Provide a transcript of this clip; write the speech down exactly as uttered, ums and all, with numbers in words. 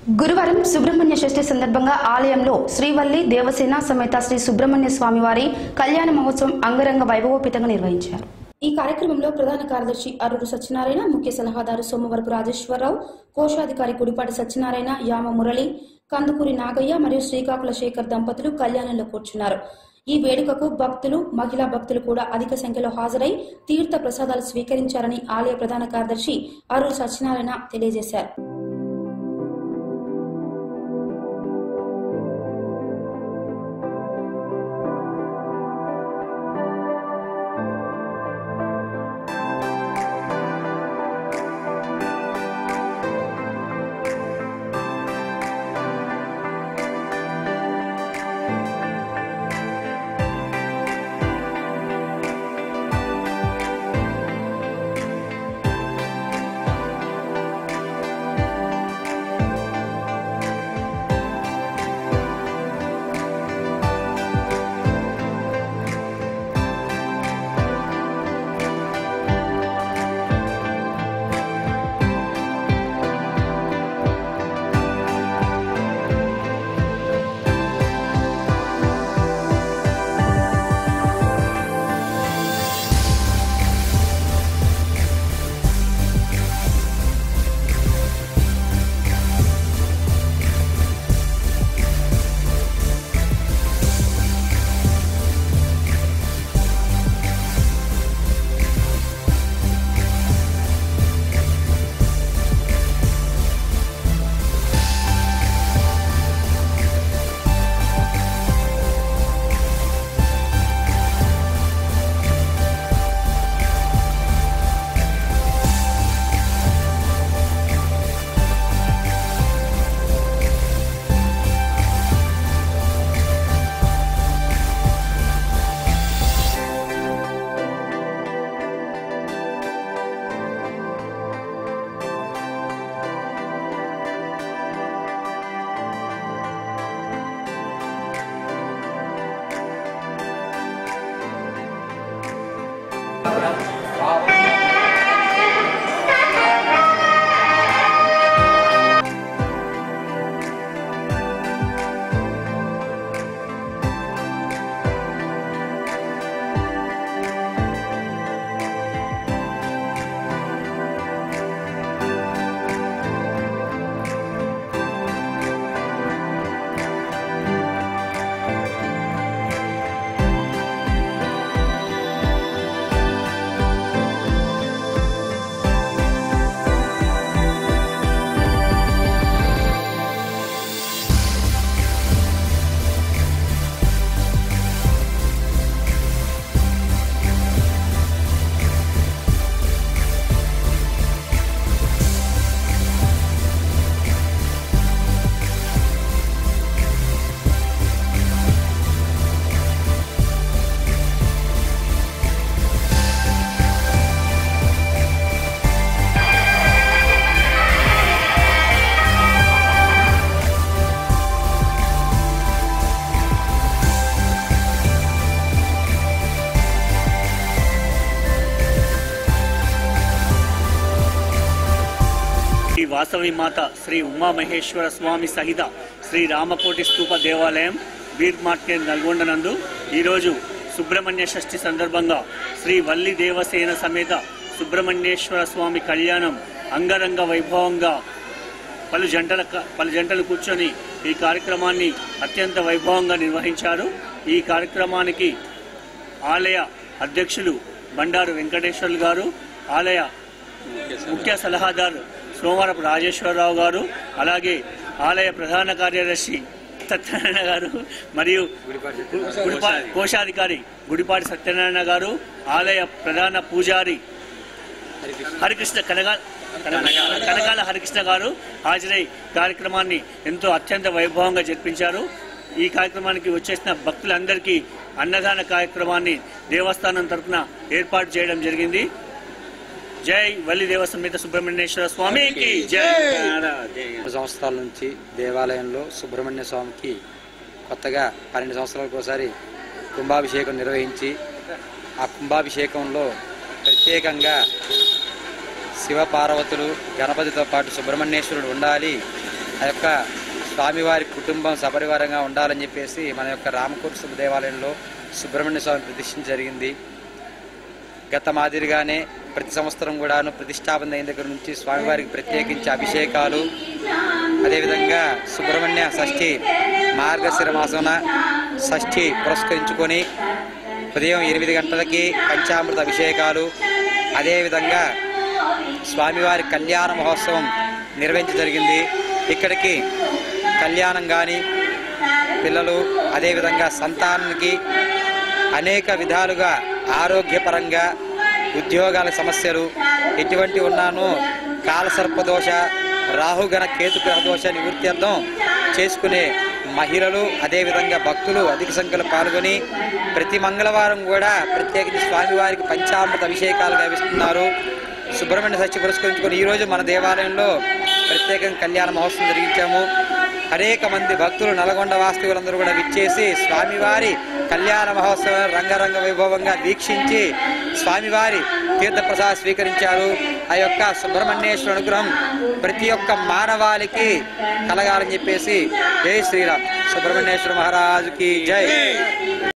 గురువారం సుబ్రహ్మణ్య షష్ఠి సందర్భంగా ఆలయంలో శ్రీవల్లి దేవసేన సమేత శ్రీ సుబ్రహ్మణ్య స్వామి వారి కళ్యాణ మహోత్సవం అంగరంగ వైభవోపేతంగా నిర్వహించారు. ఈ కార్యక్రమంలో ప్రధాన కార్యదర్శి అరూరు సత్యనారాయణ, ముఖ్య సలహాదారు సోమవరపు రాజేశ్వరరావు, కోశాధికారి గుడిపాటి సత్యనారాయణ, యామ మురళి, కందుకూరి నాగయ్య మరియు శ్రీకాకుళ శేఖర్ దంపతులు కళ్యాణంలో కూర్చున్నారు. ఈ వేడుకకు భక్తులు, మహిళా భక్తులు కూడా అధిక సంఖ్యలో హాజరై తీర్థ ప్రసాదాలు స్వీకరించారని ఆలయ ప్రధాన కార్యదర్శి అరూరు సత్యనారాయణ తెలియజేశారు. వాసవి మాత శ్రీ ఉమామహేశ్వర స్వామి సహిత శ్రీ రామకోటి స్తూప దేవాలయం బీర్ మార్కెట్ నల్గొండ నందు ఈరోజు సుబ్రహ్మణ్య షష్ఠి సందర్భంగా శ్రీ వల్లి దేవసేన సమేత సుబ్రహ్మణ్యేశ్వర స్వామి కళ్యాణం అంగరంగ వైభవంగా పలు జంటల పలు జంటలు కూర్చొని ఈ కార్యక్రమాన్ని అత్యంత వైభవంగా నిర్వహించారు. ఈ కార్యక్రమానికి ఆలయ అధ్యక్షులు బండారు వెంకటేశ్వర్లు గారు, ఆలయ ముఖ్య సలహాదారు సోమవరపు రాజేశ్వరరావు గారు, అలాగే ఆలయ ప్రధాన కార్యదర్శి సత్యనారాయణ గారు మరియు గుడిపా కోశాధికారి గుడిపాటి సత్యనారాయణ గారు, ఆలయ ప్రధాన పూజారి హరికృష్ణ కనగా కనకాల హరికృష్ణ గారు హాజరై కార్యక్రమాన్ని ఎంతో అత్యంత వైభవంగా జరిపించారు. ఈ కార్యక్రమానికి వచ్చేసిన భక్తులందరికీ అన్నదాన కార్యక్రమాన్ని దేవస్థానం తరఫున ఏర్పాటు చేయడం జరిగింది. జై వల్లి దేవ సమేత సుబ్రహ్మణ్యేశ్వర స్వామికి జై. సంవత్సరాల నుంచి దేవాలయంలో సుబ్రహ్మణ్య స్వామికి కొత్తగా పన్నెండు సంవత్సరాలకు ఒకసారి కుంభాభిషేకం నిర్వహించి ఆ కుంభాభిషేకంలో ప్రత్యేకంగా శివ పార్వతులు గణపతితో పాటు సుబ్రహ్మణ్యేశ్వరుడు ఉండాలి, ఆ యొక్క స్వామివారి కుటుంబం సపరివారంగా ఉండాలని చెప్పేసి మన యొక్క రామకోటి దేవాలయంలో సుబ్రహ్మణ్య స్వామి ప్రతిష్ఠ జరిగింది. గత మాదిరిగానే ప్రతి సంవత్సరం కూడాను ప్రతిష్టాపన అయిన దగ్గర నుంచి స్వామివారికి ప్రత్యేకించి అభిషేకాలు, అదేవిధంగా సుబ్రహ్మణ్య షష్ఠి మార్గశిర మాసన షష్ఠి పురస్కరించుకొని ఉదయం ఎనిమిది గంటలకి పంచామృత అభిషేకాలు, అదేవిధంగా స్వామివారి కళ్యాణ మహోత్సవం నిర్వహించ జరిగింది. ఇక్కడికి కళ్యాణం కానీ పిల్లలు, అదేవిధంగా సంతానానికి అనేక విధాలుగా ఆరోగ్యపరంగా ఉద్యోగాల సమస్యలు ఎటువంటి ఉన్నానో కాలసర్పదోష, రాహుగణ కేతుగ్రహ దోష నివృత్త్యర్థం చేసుకునే మహిళలు, అదేవిధంగా భక్తులు అధిక సంఖ్యలో పాల్గొని ప్రతి మంగళవారం కూడా ప్రత్యేకించి స్వామివారికి పంచామృత అభిషేకాలు గావిస్తున్నారు. సుబ్రహ్మణ్య షష్ఠి పురస్కరించుకొని ఈరోజు మన దేవాలయంలో ప్రత్యేకంగా కళ్యాణ మహోత్సవం జరిగించాము. అనేక మంది భక్తులు నల్గొండ వాస్తవులందరూ కూడా విచ్చేసి స్వామివారి కళ్యాణ మహోత్సవం రంగరంగ వైభవంగా వీక్షించి స్వామివారి తీర్థప్రసాద స్వీకరించారు. ఆ యొక్క సుబ్రహ్మణ్యేశ్వర అనుగ్రహం ప్రతి ఒక్క మానవాళికి కలగాలని చెప్పేసి జై శ్రీరామ్. సుబ్రహ్మణ్యేశ్వర మహారాజుకి జై.